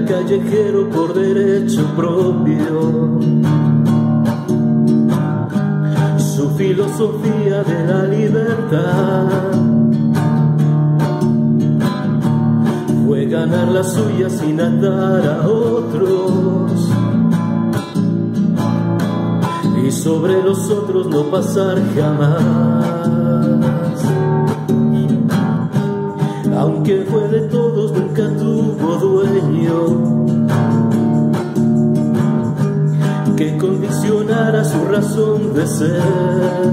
callejero por derecho propio. Su filosofía de la libertad fue ganar la suya sin atar a otros, y sobre los otros no pasar jamás. Aunque fue de todos, nunca tuvo dueño que condicionara su razón de ser.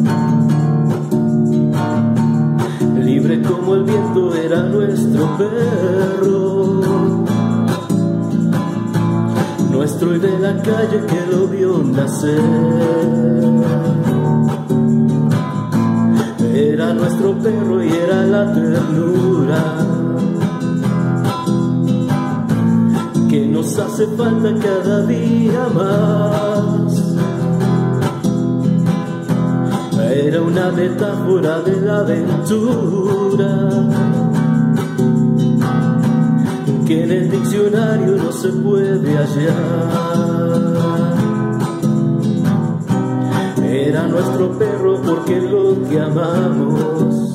Libre como el viento era nuestro perro, nuestro y de la calle que lo vio nacer. Era nuestro perro y era la ternura que nos hace falta cada día más. Era una metáfora de la aventura que en el diccionario no se puede hallar. Era nuestro perro porque lo que amamos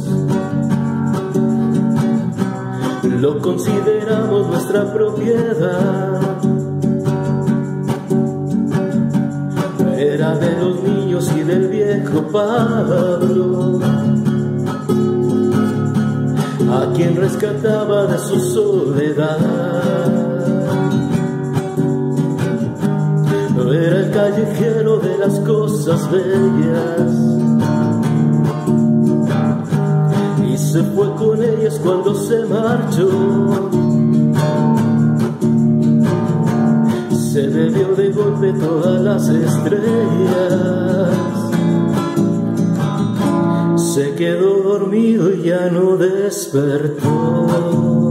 lo consideramos nuestra propiedad. Era de los niños y del viejo Pablo, a quien rescataba de su soledad. Era el callejero de las cosas bellas, y se fue con ellas cuando se marchó. Se bebió de golpe todas las estrellas, se quedó dormido y ya no despertó.